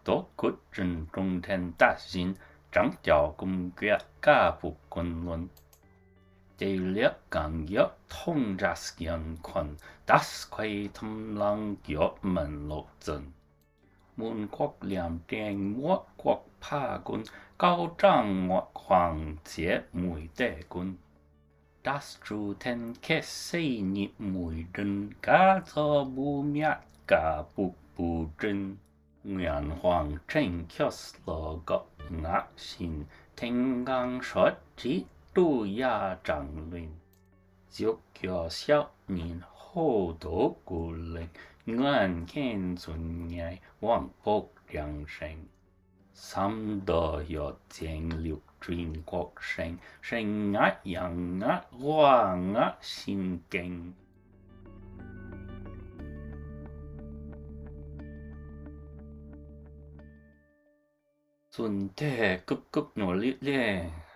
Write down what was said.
tốt quyết trình trung thành tác xin chẳng chào cùng quyết ca phục quân luận. Đây liệt càng yếu thông ra xiên khuẩn das quay thâm lăng yếu mình lộ dân. Muốn quốc liam đen mua quốc pa quân cao trang ngọt hoàng chế mùi tệ quân. Das tru ten kết xây nhịp mùi đơn cá cho bù miát cả bù trinh. Nguyện hoàng tranh kio slo gọc ngạc xin thanh ngang sốt trí tu ya chẳng linh. Dược kio xiao nhìn hô tố cụ linh. Nguyện khen dùn nhai hoàng bốc riêng sinh. Sam đo yếu chênh liục truyền quốc sinh. Sinh ngát yang ngát hoa ngát xin kinh. Xuân thế cúp nổ lít lê.